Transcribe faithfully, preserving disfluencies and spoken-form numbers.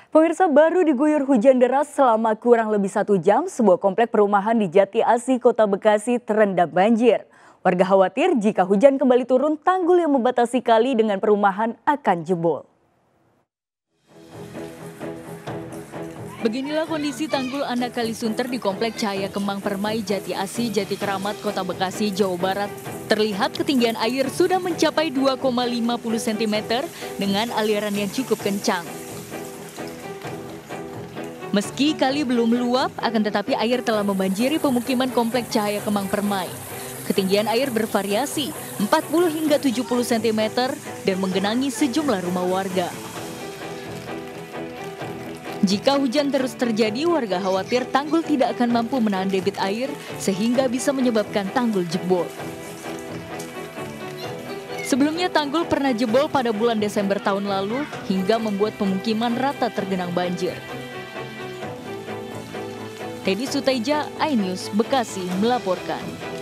Pemirsa, baru diguyur hujan deras selama kurang lebih satu jam, sebuah komplek perumahan di Jati Asih, Kota Bekasi terendam banjir. Warga khawatir jika hujan kembali turun, tanggul yang membatasi kali dengan perumahan akan jebol. Beginilah kondisi tanggul anak Kali Sunter di Komplek Cahaya Kemang Permai, Jati Asih, Jati Keramat, Kota Bekasi, Jawa Barat. Terlihat ketinggian air sudah mencapai dua koma lima puluh sentimeter dengan aliran yang cukup kencang. Meski kali belum meluap, akan tetapi air telah membanjiri pemukiman Komplek Cahaya Kemang Permai. Ketinggian air bervariasi empat puluh hingga tujuh puluh sentimeter dan menggenangi sejumlah rumah warga. Jika hujan terus terjadi, warga khawatir tanggul tidak akan mampu menahan debit air sehingga bisa menyebabkan tanggul jebol. Sebelumnya tanggul pernah jebol pada bulan Desember tahun lalu hingga membuat pemukiman rata tergenang banjir. Teddy Suteja, iNews, Bekasi melaporkan.